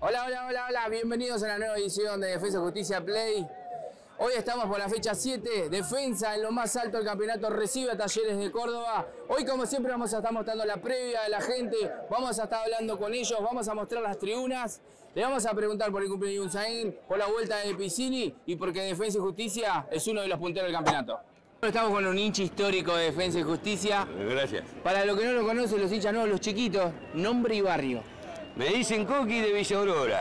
Hola, hola, hola, hola, bienvenidos a la nueva edición de Defensa Justicia Play. Hoy estamos por la fecha 7, Defensa en lo más alto del campeonato recibe a Talleres de Córdoba. Hoy, como siempre, vamos a estar mostrando la previa de la gente, vamos a estar hablando con ellos, vamos a mostrar las tribunas, le vamos a preguntar por el cumpleaños de Unzaín, por la vuelta de Piscini y porque Defensa y Justicia es uno de los punteros del campeonato. Estamos con un hincha histórico de Defensa y Justicia. Gracias. Para los que no lo conocen, los hinchas nuevos, los chiquitos, nombre y barrio. Me dicen Coqui de Villa Aurora.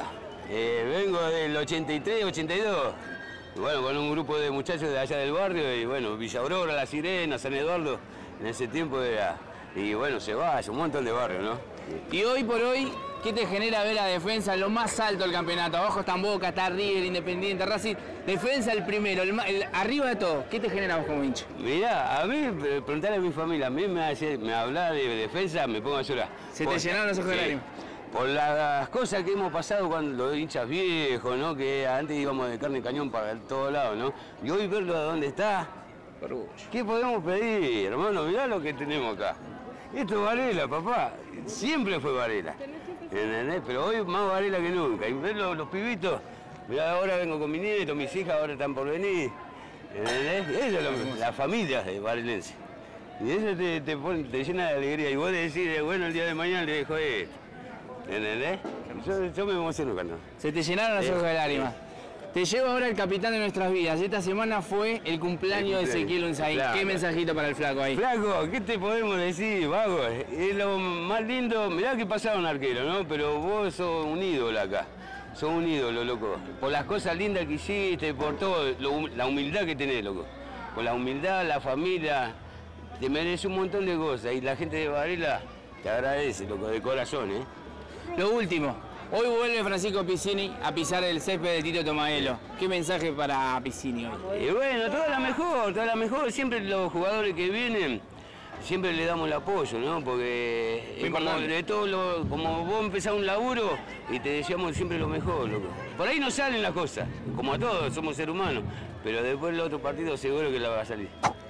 Vengo del 83, 82. Y bueno, con un grupo de muchachos de allá del barrio. Y bueno, Villa Aurora, La Sirena, San Eduardo. En ese tiempo era... Y bueno, se va, es un montón de barrios, ¿no? Y hoy por hoy, ¿qué te genera ver a Defensa en lo más alto del campeonato? Abajo están Boca, está River, Independiente, Racing. Defensa el primero, arriba de todo. ¿Qué te genera vos como hincha? Mirá, a mí, preguntarle a mi familia, a mí me habla de Defensa, me pongo a llorar. Se te llenaron los ojos de lágrimas. Por las cosas que hemos pasado cuando los hinchas viejos, ¿no? Que antes íbamos de carne y cañón para todos lados, ¿no? Y hoy verlo de dónde está, ¿qué podemos pedir, hermano? Mirá lo que tenemos acá. Esto es Varela, papá. Siempre fue Varela. ¿Entendés? Pero hoy más Varela que nunca. Y ver los pibitos, mirá, ahora vengo con mi nieto, mis hijas ahora están por venir. ¿Entendés? Eso es la familia de varelense. Y eso te llena de alegría. Y vos decís, bueno, el día de mañana le dejo esto. ¿Entendés? Yo me emociono cuando... Se te llenaron los ojos de lágrimas. Te llevo ahora el capitán de nuestras vidas. Esta semana fue el cumpleaños de Ezequiel Unzaín. ¿Qué mensajito para el flaco ahí? Flaco, ¿qué te podemos decir, vago? Es lo más lindo. Mirá que pasaba un arquero, ¿no? Pero vos sos un ídolo acá. Sos un ídolo, loco. Por las cosas lindas que hiciste, por todo, la humildad que tenés, loco. Por la humildad, la familia, te merece un montón de cosas. Y la gente de Varela te agradece, loco, de corazón, ¿eh? Lo último, hoy vuelve Francisco Piscini a pisar el césped de Tito Tomaelo. ¿Qué mensaje para Piscini hoy? Y bueno, toda la mejor. Siempre los jugadores que vienen, siempre le damos el apoyo, ¿no? Porque es como, de todo como vos empezás un laburo y te deseamos siempre lo mejor, loco. Por ahí no salen las cosas, como a todos, somos seres humanos, pero después el otro partido seguro que la va a salir.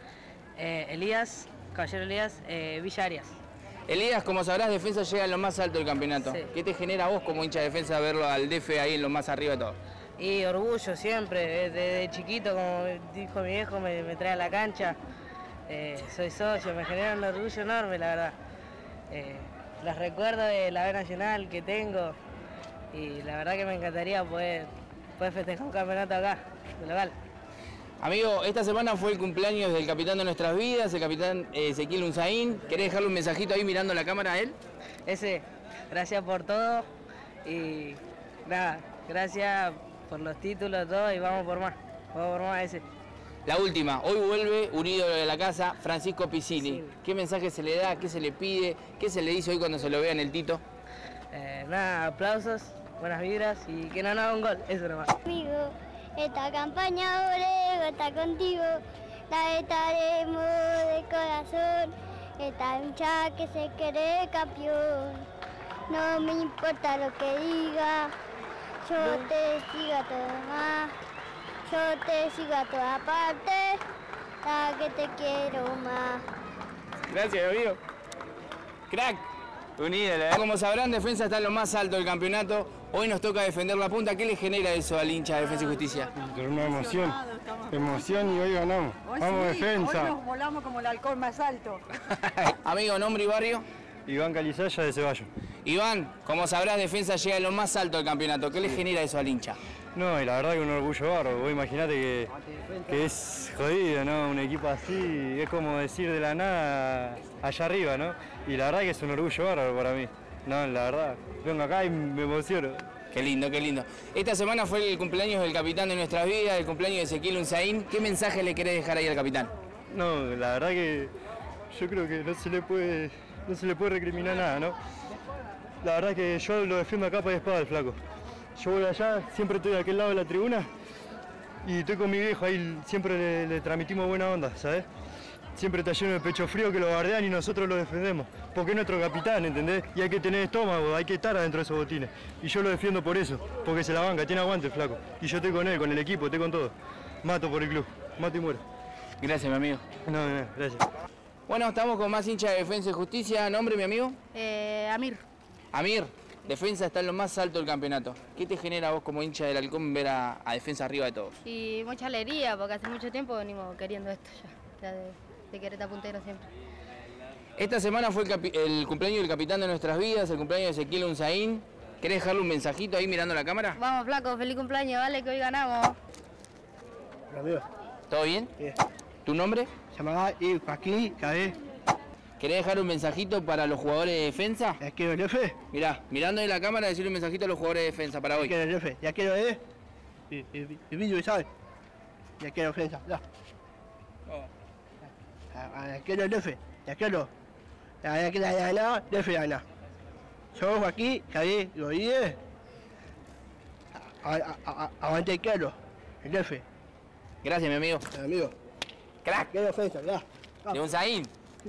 Elías, Caballero Elías, Villa Arias. Elías, como sabrás, Defensa llega a lo más alto del campeonato. Sí. ¿Qué te genera a vos como hincha de Defensa verlo al DF ahí en lo más arriba de todo? Y orgullo siempre, desde chiquito, como dijo mi viejo, me trae a la cancha. Soy socio, me genera un orgullo enorme, la verdad. Los recuerdos de la B Nacional que tengo y la verdad que me encantaría poder festejar un campeonato acá, de local. Amigo, esta semana fue el cumpleaños del capitán de nuestras vidas, el capitán Ezequiel Unzaín. ¿Querés dejarle un mensajito ahí mirando la cámara a él? Gracias por todo y nada, gracias por los títulos, todo y vamos por más ese. La última, hoy vuelve un ídolo de la casa, Francisco Piscini. Sí. ¿Qué mensaje se le da? ¿Qué se le pide? ¿Qué se le dice hoy cuando se lo vea en el Tito? Nada, aplausos, buenas vibras y que no haga un gol, eso nomás. Amigo, esta campaña Orego está contigo, la estaremos de corazón, esta lucha que se cree campeón. No me importa lo que diga, yo te sigo a todas más, yo te sigo a todas partes, la que te quiero más. Gracias, amigo. Crack. Un ídolo, ¿eh? Como sabrán, Defensa está en lo más alto del campeonato. Hoy nos toca defender la punta. ¿Qué le genera eso al hincha de Defensa y Justicia? Una emoción y hoy ganamos. Hoy vamos sí, Defensa. Hoy nos volamos como el halcón más alto. Amigo, nombre y barrio. Iván Calizaya de Ceballos. Iván, como sabrás, Defensa llega a lo más alto del campeonato. ¿Qué le genera eso al hincha? No, y la verdad que un orgullo bárbaro. Vos imaginate que es jodido, ¿no? Un equipo así, es como decir de la nada allá arriba, ¿no? Y la verdad que es un orgullo bárbaro para mí. No, la verdad, vengo acá y me emociono. Qué lindo, qué lindo. Esta semana fue el cumpleaños del capitán de nuestras vidas, el cumpleaños de Ezequiel Unzaín. ¿Qué mensaje le querés dejar ahí al capitán? No, la verdad que yo creo que no se le puede recriminar nada, ¿no? La verdad que yo lo defiendo a capa y espada al flaco. Yo voy allá, siempre estoy de aquel lado de la tribuna y estoy con mi viejo, ahí siempre le transmitimos buena onda, ¿sabes? Siempre está lleno de pecho frío que lo bardean y nosotros lo defendemos. Porque es nuestro capitán, ¿entendés? Y hay que tener estómago, hay que estar adentro de esos botines. Y yo lo defiendo por eso, porque se la banca, tiene aguante el flaco. Y yo estoy con él, con el equipo, estoy con todo. Mato por el club, mato y muero. Gracias, mi amigo. No, gracias. Bueno, estamos con más hinchas de Defensa y Justicia. ¿Nombre, mi amigo? Amir. Amir, Defensa está en lo más alto del campeonato. ¿Qué te genera a vos como hincha del Halcón ver a Defensa arriba de todos? Y mucha alegría, porque hace mucho tiempo venimos queriendo esto ya de querer estar puntero siempre. Esta semana fue el cumpleaños del capitán de nuestras vidas, el cumpleaños de Ezequiel Unzaín. ¿Querés dejarle un mensajito ahí mirando la cámara? Vamos, flaco, feliz cumpleaños, dale que hoy ganamos. Amigo, ¿Todo bien? bien. ¿Tu nombre? Llamaba y aquí, cae. ¿Querés dejar un mensajito para los jugadores de Defensa? Ya quiero el F. Mirá, mirando en la cámara, decirle un mensajito a los jugadores de Defensa para Ya hoy. quiero el F. Ya quiero el y vídeo, ¿sabes? Ya quiero ofensa, ya. Ya quiero el F. Ya quiero. Ya quiero ganar, F gana. Yo aquí, caí, lo dije. Aguante el quiero. El F. Gracias, mi amigo. Amigo. Crack. Quiero ofensa, ya. De Unzaín.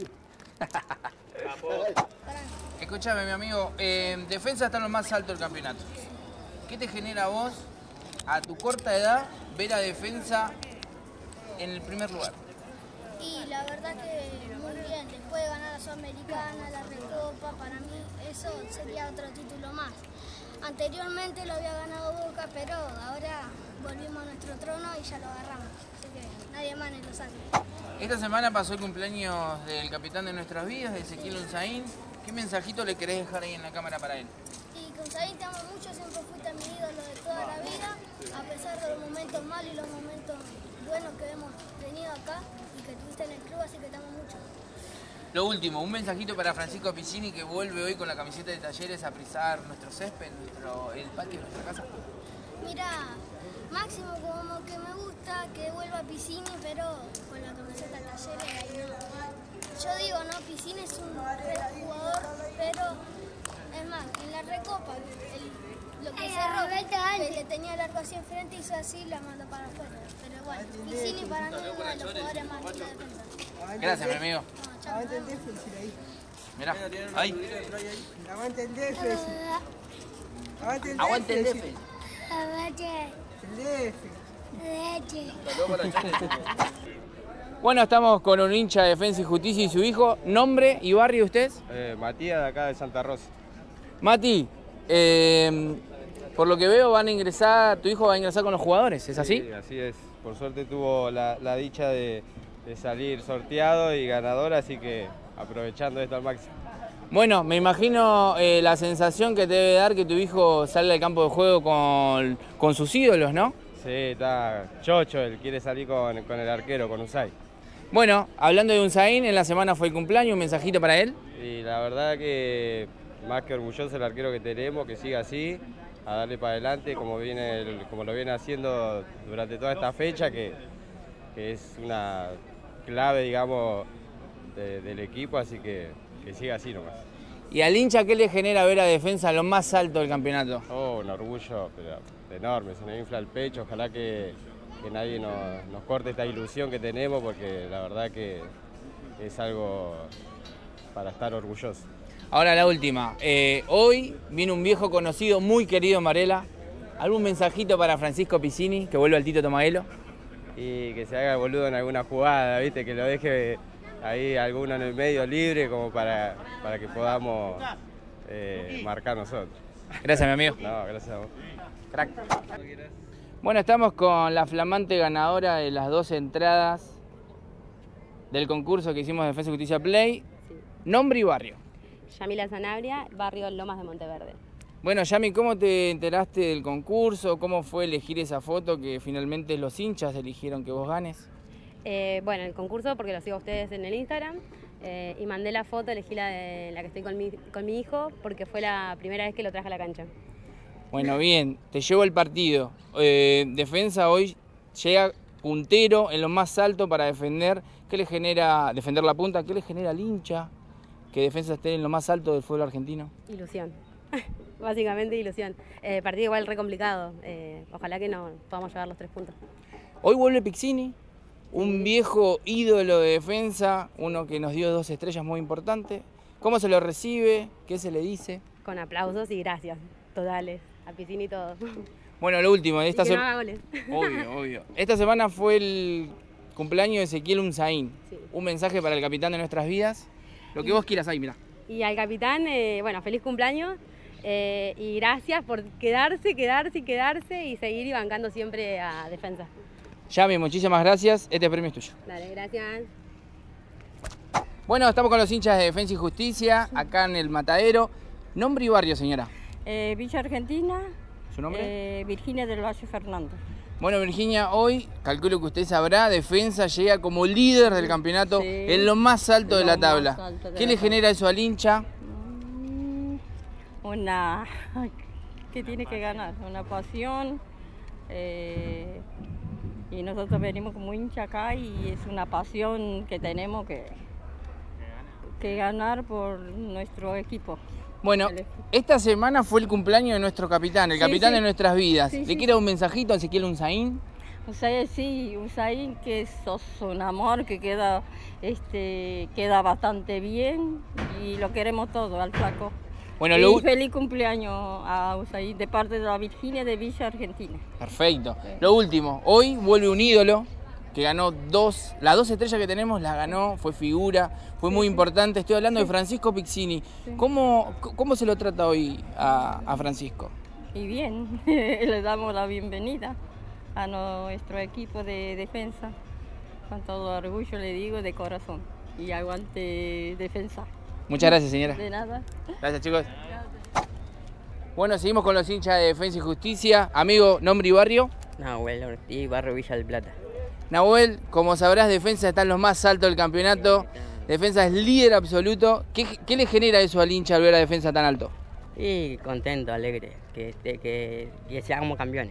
Escúchame, mi amigo. Defensa está en lo más alto del campeonato. ¿Qué te genera a vos, a tu corta edad, ver a Defensa en el primer lugar? Y la verdad que muy bien, después de ganar la Sudamericana, la Recopa, para mí eso sería otro título más. Anteriormente lo había ganado Boca, pero ahora volvimos a nuestro trono y ya lo agarramos. Así que nadie más nos lo saque. Esta semana pasó el cumpleaños del capitán de nuestras vidas, de Ezequiel Unzaín. ¿Qué mensajito le querés dejar ahí en la cámara para él? Y con Zain te amo mucho, siempre fuiste mi ídolo de toda la vida, a pesar de los momentos malos y los momentos buenos que hemos tenido acá y que tuviste en el club, así que te amo mucho. Lo último, un mensajito para Francisco Piccini, que vuelve hoy con la camiseta de Talleres a pisar nuestro césped, el patio de nuestra casa. Mira, Máximo como que me gusta que vuelva Piccini, pero con la camiseta de Talleres ahí no. Yo digo, no, Piccini es un re jugador, pero es más, en la Recopa, lo que cerró, que le tenía el arco así enfrente, hizo así y la mandó para afuera. Pero bueno, Piccini para mí es uno de los jugadores más lindos de defensa. Gracias, mi amigo. No, chao. Aguante el déficit ahí. Mirá, ahí. Aguante el déficit. Aguante el Aguante el déficit. DF. El déficit. Bueno, estamos con un hincha de Defensa y Justicia y su hijo. ¿Nombre y barrio usted? Matías, de acá de Santa Rosa. Mati, por lo que veo van a ingresar, tu hijo va a ingresar con los jugadores, ¿es así? Sí, así es. Por suerte tuvo la dicha de salir sorteado y ganador, así que aprovechando esto al máximo. Bueno, me imagino la sensación que te debe dar que tu hijo sale al campo de juego con sus ídolos, ¿no? Sí, está chocho, él quiere salir con el arquero, con Usay. Bueno, hablando de Unzaín, en la semana fue el cumpleaños, un mensajito para él. Y la verdad que más que orgulloso el arquero que tenemos, que siga así, a darle para adelante como lo viene haciendo durante toda esta fecha, que es una clave, digamos, del equipo, así que siga así nomás. ¿Y al hincha qué le genera ver a Defensa lo más alto del campeonato? Oh, un orgullo pero enorme, se nos infla el pecho, ojalá que nadie nos corte esta ilusión que tenemos, porque la verdad que es algo para estar orgulloso. Ahora la última, hoy viene un viejo conocido, muy querido en Varela. ¿Algún mensajito para Francisco Piccini, que vuelva al Tito Tomaguelo? Y que se haga el boludo en alguna jugada, ¿viste? Que lo deje ahí alguno en el medio libre, como para que podamos marcar nosotros. Gracias, mi amigo. No, gracias a vos. Crack. Bueno, estamos con la flamante ganadora de las 2 entradas del concurso que hicimos de Defensa y Justicia Play. Nombre y barrio. Yamila Sanabria, barrio Lomas de Monteverde. Bueno, Yami, ¿cómo te enteraste del concurso? ¿Cómo fue elegir esa foto que finalmente los hinchas eligieron que vos ganes? Bueno, el concurso porque lo sigo a ustedes en el Instagram y mandé la foto, elegí la que estoy con mi hijo porque fue la primera vez que lo traje a la cancha. Bueno, bien, te llevo el partido. Defensa hoy llega puntero en lo más alto para defender. ¿Qué le genera defender la punta? ¿Qué le genera al hincha que Defensa esté en lo más alto del fútbol argentino? Ilusión, básicamente ilusión. Partido igual re complicado, ojalá que no podamos llevar los 3 puntos. Hoy vuelve Piccini, un viejo ídolo de Defensa, uno que nos dio 2 estrellas muy importantes. ¿Cómo se lo recibe? ¿Qué se le dice? Con aplausos y gracias totales, a Piccini y todo. Bueno, lo último, de esta y que no haga goles. Obvio. Esta semana fue el cumpleaños de Ezequiel Unzaín. Sí. Un mensaje para el capitán de nuestras vidas. Lo que vos quieras ahí, mirá. Y al capitán, bueno, feliz cumpleaños. Y gracias por quedarse y seguir bancando siempre a Defensa. Yami, muchísimas gracias. Este premio es tuyo. Dale, gracias. Bueno, estamos con los hinchas de Defensa y Justicia, acá en el Matadero. Nombre y barrio, señora. Villa Argentina. ¿Su nombre? Virginia del Valle Fernando. Bueno, Virginia, hoy, calculo que usted sabrá, Defensa llega como líder del campeonato en lo más alto de la tabla. ¿Qué le genera eso al hincha? Que tiene que ganar, una pasión. Y nosotros venimos como hincha acá y es una pasión que tenemos que ganar por nuestro equipo. Bueno, esta semana fue el cumpleaños de nuestro capitán, el capitán de nuestras vidas. ¿Le quiere dar un mensajito a Ezequiel Unzaín? Unzaín que sos un amor, que queda bastante bien y lo queremos todo al flaco. Bueno, y feliz cumpleaños a Unzaín de parte de la Virginia de Villa Argentina. Perfecto. Lo último, hoy vuelve un ídolo que ganó las 2 estrellas que tenemos, las ganó, fue figura, fue muy importante. Estoy hablando de Francisco Pizzini. ¿Cómo se lo trata hoy a Francisco? Y bien, le damos la bienvenida a nuestro equipo de Defensa. Con todo orgullo le digo, de corazón. Y aguante Defensa. Muchas gracias, señora. De nada. Gracias, chicos. Bueno, seguimos con los hinchas de Defensa y Justicia. Amigo, nombre y barrio. Nahuel Ortiz, barrio Villa del Plata. Nahuel, como sabrás, Defensa está en los más altos del campeonato. Defensa es líder absoluto. ¿Qué le genera eso al hincha al ver a Defensa tan alto? Y contento, alegre, que seamos campeones.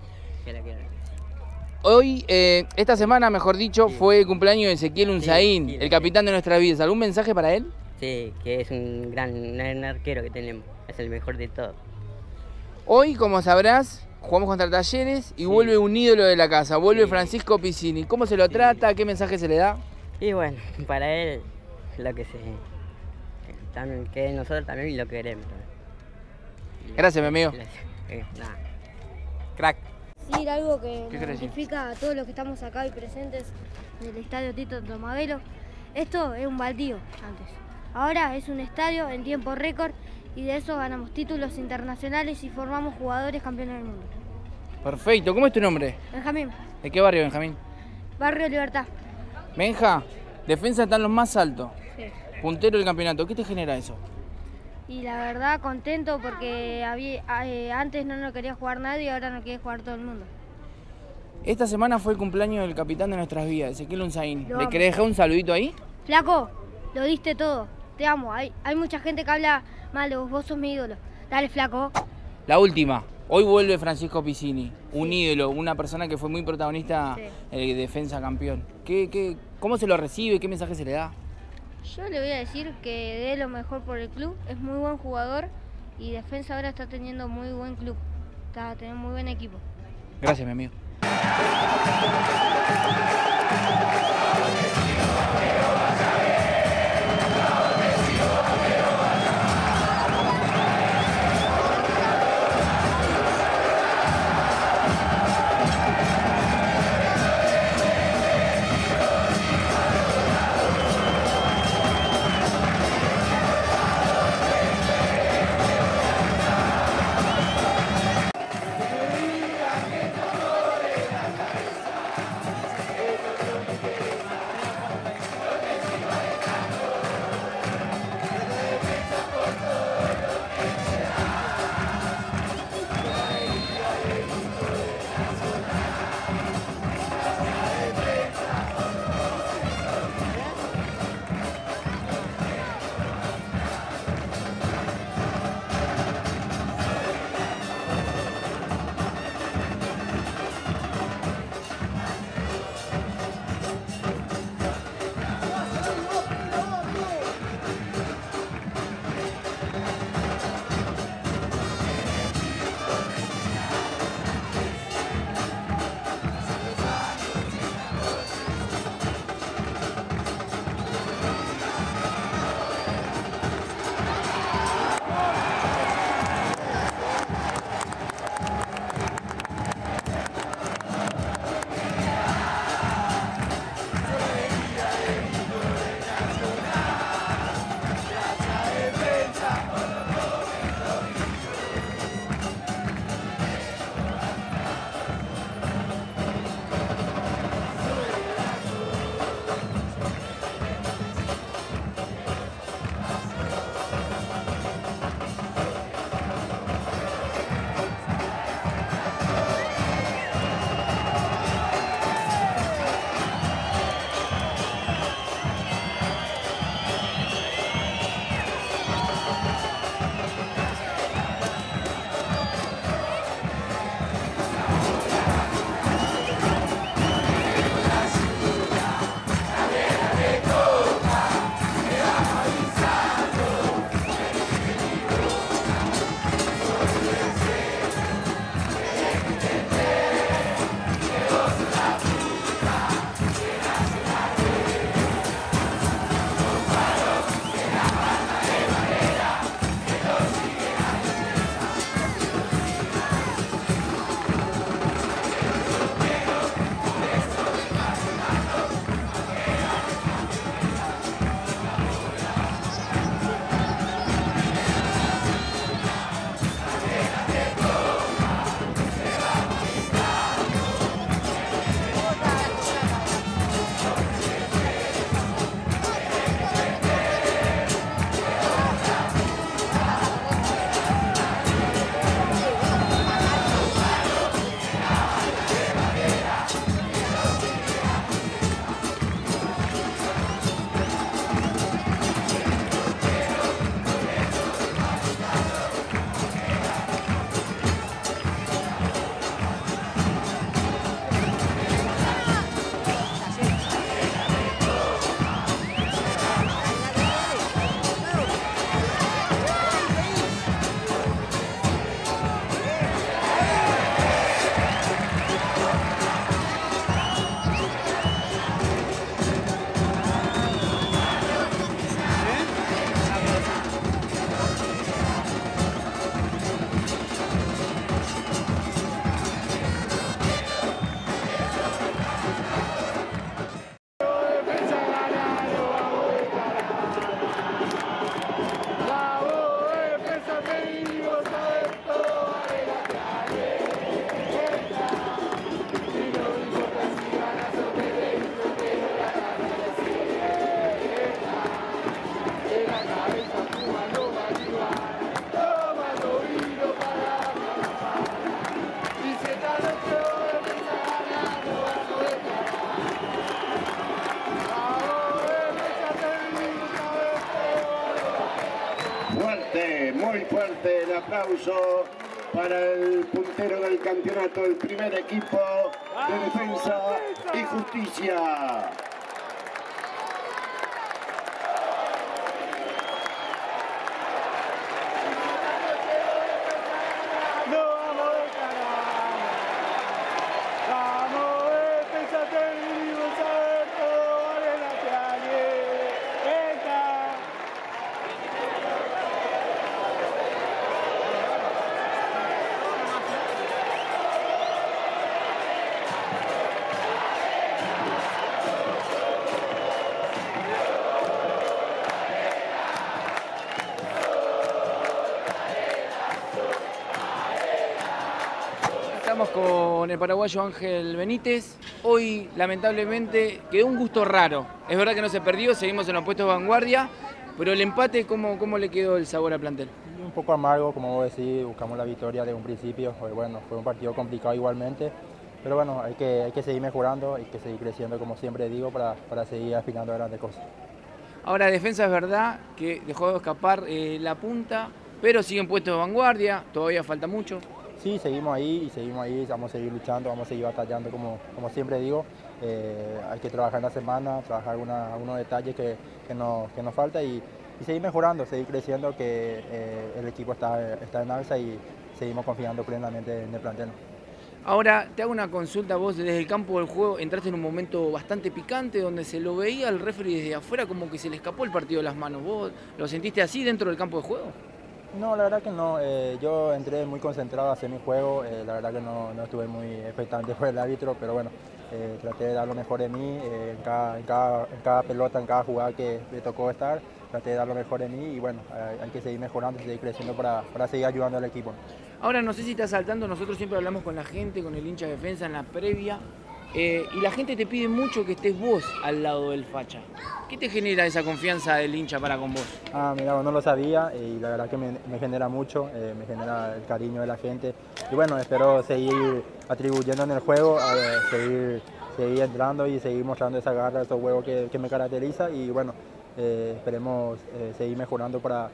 Hoy, esta semana, mejor dicho, fue el cumpleaños de Ezequiel Unzaín, el capitán de nuestras vidas. ¿Algún mensaje para él? Sí, que es un gran arquero que tenemos, es el mejor de todos. Hoy, como sabrás, jugamos contra Talleres y vuelve un ídolo de la casa, vuelve Francisco Pizzini. ¿Cómo se lo trata? ¿Qué mensaje se le da? Y bueno, para él, lo que que nosotros también lo queremos. Gracias, mi amigo. Nada. Crack. Decir algo que nos identifica a todos los que estamos acá y presentes en el estadio Tito Tomaguelo. Esto es un baldío antes. Ahora es un estadio en tiempo récord y de eso ganamos títulos internacionales y formamos jugadores campeones del mundo. Perfecto. ¿Cómo es tu nombre? Benjamín. ¿De qué barrio, Benjamín? Barrio Libertad. Benja, Defensa está en los más altos. Sí. Puntero del campeonato. ¿Qué te genera eso? Y la verdad contento porque antes no quería jugar nadie y ahora no quiere jugar todo el mundo. Esta semana fue el cumpleaños del capitán de nuestras vidas, Ezequiel Unzaín. ¿Le querés dejar un saludito ahí? Flaco, lo diste todo. Te amo. Hay mucha gente que habla mal, vos sos mi ídolo. Dale, flaco. La última. Hoy vuelve Francisco Pizzini, un ídolo, una persona que fue muy protagonista de Defensa campeón. ¿Cómo se lo recibe? ¿Qué mensaje se le da? Yo le voy a decir que dé lo mejor por el club. Es muy buen jugador y Defensa ahora está teniendo muy buen club. Está teniendo muy buen equipo. Gracias, mi amigo. aplauso para el puntero del campeonato, el primer equipo de Defensa y Justicia. Estamos con el paraguayo Ángel Benítez. Hoy, lamentablemente, quedó un gusto raro. Es verdad que no se perdió, seguimos en los puestos de vanguardia, pero el empate, ¿cómo le quedó el sabor al plantel? Un poco amargo, como vos decís, buscamos la victoria de un principio. Bueno, fue un partido complicado igualmente, pero bueno, hay que seguir mejorando, hay que seguir creciendo, como siempre digo, para seguir aspirando a grandes cosas. Ahora, Defensa es verdad que dejó de escapar la punta, pero sigue en puestos de vanguardia, todavía falta mucho. Sí, seguimos ahí, vamos a seguir luchando, vamos a seguir batallando, como siempre digo. Hay que trabajar en la semana, trabajar algunos detalles que nos falta y seguir mejorando, seguir creciendo, que el equipo está en alza y seguimos confiando plenamente en el plantel. Ahora, te hago una consulta, vos desde el campo del juego entraste en un momento bastante picante donde se lo veía al referee desde afuera como que se le escapó el partido de las manos. ¿Vos lo sentiste así dentro del campo de juego? No, la verdad que no. Yo entré muy concentrado a hacer mi juego. La verdad que no estuve muy expectante por el árbitro, pero bueno, traté de dar lo mejor de mí en cada pelota, en cada jugada que me tocó estar. Traté de dar lo mejor de mí y bueno, hay que seguir mejorando y seguir creciendo para seguir ayudando al equipo. Ahora, no sé si estás saltando, nosotros siempre hablamos con la gente, con el hincha de Defensa en la previa, y la gente te pide mucho que estés vos al lado del facha. ¿Qué te genera esa confianza del hincha para con vos? Mira, no lo sabía y la verdad que me genera mucho, me genera el cariño de la gente. Y bueno, espero seguir atribuyendo en el juego, seguir entrando y seguir mostrando esa garra, esos huevos que me caracteriza y bueno, esperemos seguir mejorando para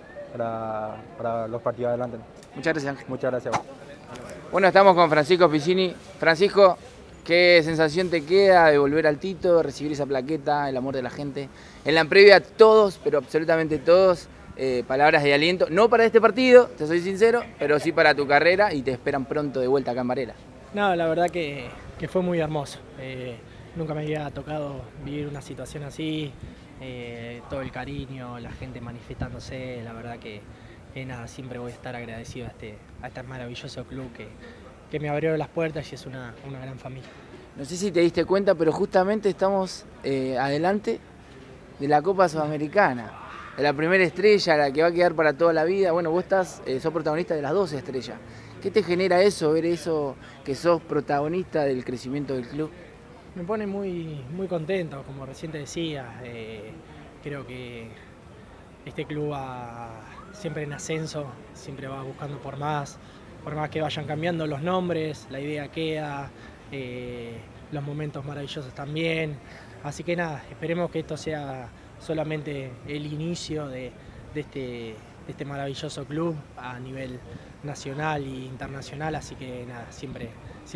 los partidos adelante. Muchas gracias, Ángel. Muchas gracias. Bueno, estamos con Francisco Piccini. Francisco, ¿qué sensación te queda de volver al Tito, recibir esa plaqueta, el amor de la gente? En la previa todos, pero absolutamente todos, palabras de aliento, no para este partido, te soy sincero, pero sí para tu carrera y te esperan pronto de vuelta acá en Varela. No, la verdad que fue muy hermoso. Nunca me había tocado vivir una situación así, todo el cariño, la gente manifestándose, la verdad que nada, siempre voy a estar agradecido a este maravilloso club que me abrió las puertas y es una gran familia. No sé si te diste cuenta, pero justamente estamos adelante de la Copa Sudamericana, de la primera estrella, la que va a quedar para toda la vida. Bueno, vos sos protagonista de las 2 estrellas. ¿Qué te genera eso, ver eso, que sos protagonista del crecimiento del club? Me pone muy contento, como recién te decía. Creo que este club va siempre en ascenso, siempre va buscando por más que vayan cambiando los nombres, la idea queda, los momentos maravillosos también. Así que nada, esperemos que esto sea solamente el inicio de este maravilloso club a nivel nacional e internacional, así que nada, siempre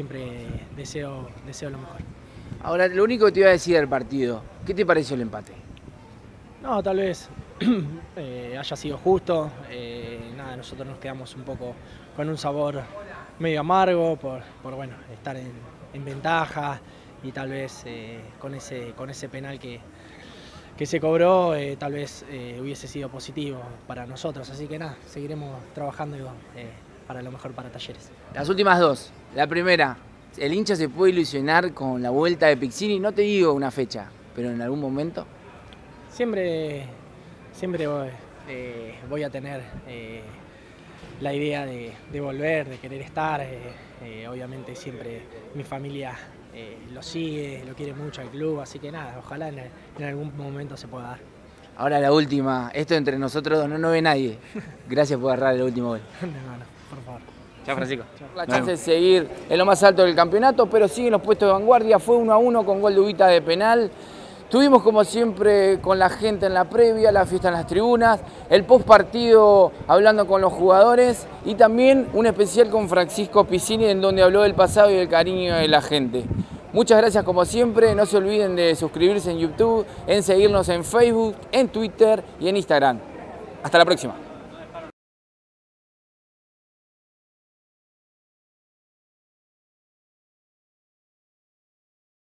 deseo lo mejor. Ahora, lo único que te iba a decir del partido, ¿qué te pareció el empate? No, tal vez haya sido justo, nada, nosotros nos quedamos un poco con un sabor medio amargo por bueno, estar en ventaja y tal vez con ese penal que se cobró, tal vez hubiese sido positivo para nosotros, así que nada, seguiremos trabajando para lo mejor para Talleres. Las últimas 2, la primera, ¿el hincha se puede ilusionar con la vuelta de Piccini? No te digo una fecha, pero en algún momento. Siempre voy a tener la idea de volver, de querer estar. Obviamente siempre mi familia lo sigue, lo quiere mucho al club, así que nada, ojalá en algún momento se pueda dar. Ahora la última, esto entre nosotros dos no ve nadie. Gracias por agarrar el último gol. No, por favor. Chao, Francisco. La chance de seguir en lo más alto del campeonato, pero sigue en los puestos de vanguardia. Fue 1-1 con gol de Ubita de penal. Estuvimos como siempre con la gente en la previa, la fiesta en las tribunas, el post partido hablando con los jugadores y también un especial con Francisco Piccini en donde habló del pasado y del cariño de la gente. Muchas gracias como siempre, no se olviden de suscribirse en YouTube, en seguirnos en Facebook, en Twitter y en Instagram. Hasta la próxima.